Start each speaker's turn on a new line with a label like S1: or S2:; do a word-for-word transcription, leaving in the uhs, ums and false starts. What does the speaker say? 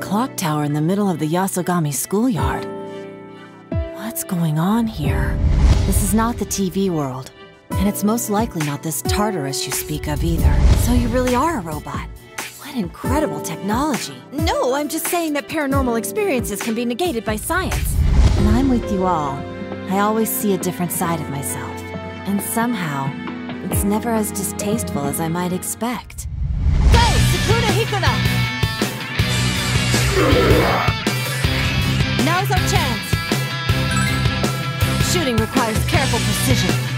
S1: clock tower in the middle of the Yasogami schoolyard. What's going on here? This is not the T V world, and it's most likely not this Tartarus you speak of either. So you really are a robot. What incredible technology. No, I'm just saying that paranormal experiences can be negated by science. And I'm with you all. I always see a different side of myself. And somehow, it's never as distasteful as I might expect. Go, Sukuna Hikuna! Now's our chance. Shooting requires careful precision.